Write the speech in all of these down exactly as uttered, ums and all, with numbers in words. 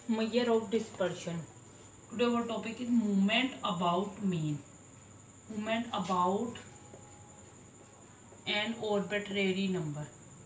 measure of dispersion. Today our topic is movement about mean. Movement about an arbitrary number.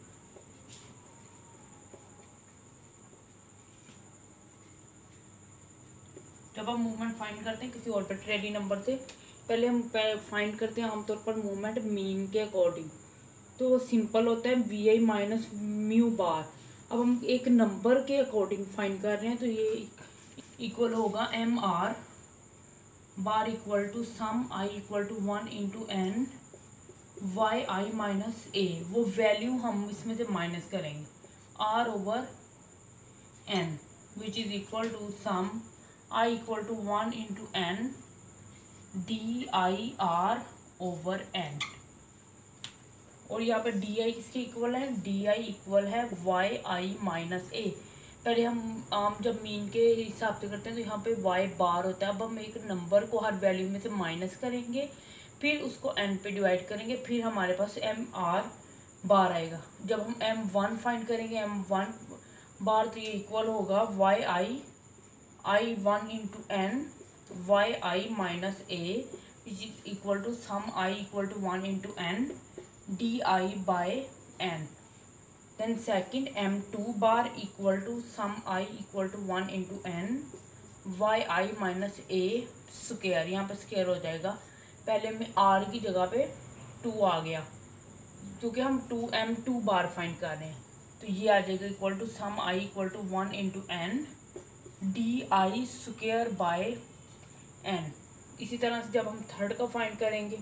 जब हम movement find करते हैं किसी arbitrary number से, पहले हम फाइंड करते हैं आमतौर पर मूवमेंट मीन के अकॉर्डिंग। तो वो सिंपल होता है V I minus mu bar. अब हम एक नंबर के अकॉर्डिंग फाइंड कर रहे हैं तो ये इक्वल होगा M R bar equal to sum I equal to one into N Y I minus A. वो वैल्यू हम इसमें से माइनस करेंगे R over N which is equal to sum I equal to one into N D I R over N. और यहाँ पे D I किसके इक्वल है? डी आई इक्वल है वाई आई माइनस ए। पहले हम आम जब मीन के हिसाब से करते हैं तो यहाँ पे वाई बार होता है। अब हम एक नंबर को हर वैल्यू में से माइनस करेंगे, फिर उसको एन पे डिवाइड करेंगे, फिर हमारे पास एम आर बार आएगा। जब हम एम वन फाइंड करेंगे एम वन बार तो ये इक्वल होगा Y I I one into N Y I minus A is equal to sum I equal to one into N D I by N. Then second M two bar equal to sum I equal to one into N Y I minus A square. यहाँ पे square हो जाएगा, पहले में are की जगह पे to आ गया क्योंकि हम two M two bar find कर रहे हैं। तो ये आ जाएगा equal to sum I equal to one into N D I square by N. इसी तरह से जब हम थर्ड का फाइंड करेंगे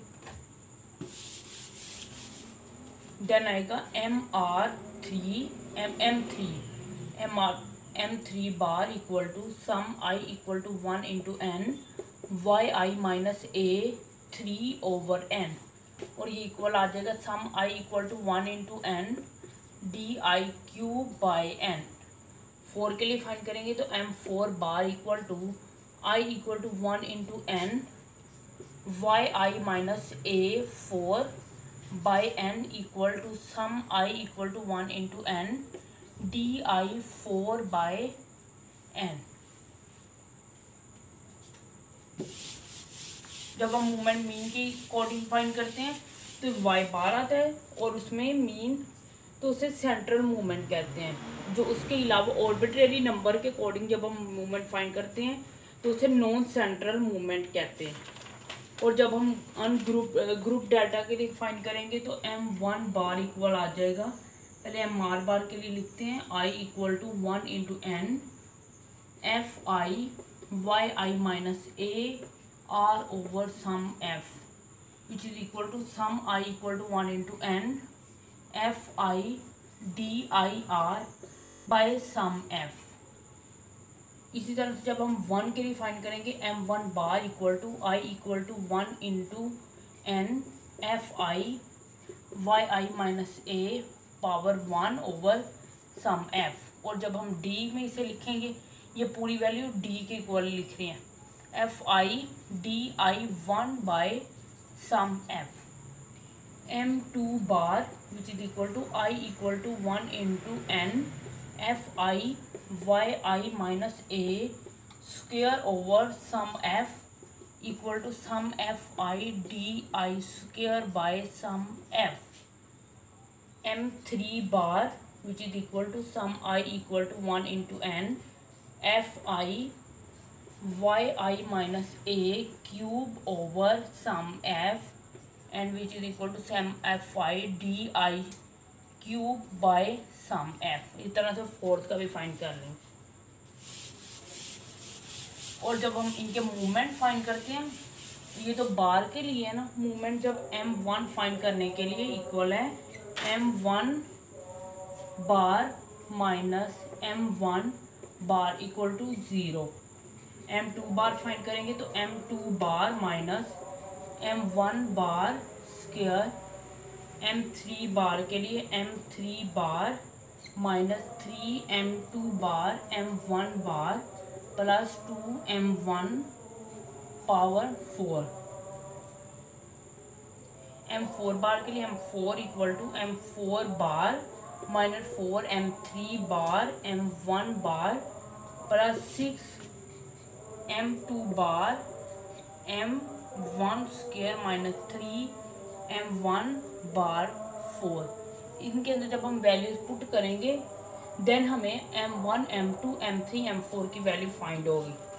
देन आएगा M R three M M three M R M three bar equal to sum I equal to one into N Y I minus A three over N. और ये इक्वल आ जाएगा sum I equal to one into N D I cube by N. Four के लिए find करेंगे तो M four bar equal to I equal to one into N Y I minus A four by N equal to sum I equal to one into N D I four by N. जब हम movement mean की according find करते हैं तो Y बार आता है और उसमें मीन तो उसे सेंट्रल मूवमेंट कहते हैं। जो उसके अलावा ऑर्बिट्रेरी नंबर के अकॉर्डिंग जब हम मूवमेंट फाइंड करते हैं तो उसे नॉन सेंट्रल मूवमेंट कहते हैं। और जब हम अन ग्रुप ग्रुप डाटा के लिए फाइंड करेंगे तो एम वन बार इक्वल आ जाएगा। पहले एम आर बार के लिए लिखते हैं I equal to one into N F I Y I minus A R over sum F which is equal to sum I equal to one into N F I D I R by sum F. इसी तरह से जब हम one के लिए find करेंगे M one bar equal to I equal to one into N F I Y I minus A power one over sum F. और जब हम डी में इसे लिखेंगे ये पूरी वैल्यू डी के इक्वल लिख रहे हैं F I D I one by sum F. M two bar which is equal to I equal to one into N F I Y I minus A square over sum F equal to sum F I D I square by sum F. M three bar which is equal to sum I equal to one into N F I Y I minus A cube over sum F and which is equal to sum F I D I cube by sum F. इस तरह से fourth का भी find कर रहे हैं। और जब हम इनके मूवमेंट फाइंड करते हैं ये तो बार के लिए है ना, मूवमेंट जब एम वन फाइंड करने के लिए इक्वल है M one bar minus M one bar equal to zero. M two bar find करेंगे तो M two bar minus M one bar square. M three bar के लिए M three bar minus three M two bar M one bar plus two M one power four. M four bar के लिए M four equal to M four bar minus four M three bar M one bar plus six M two bar M one square minus three M one bar four. इनके अंदर जब हम values put करेंगे then हमें M one M two M three M four की value find होगी।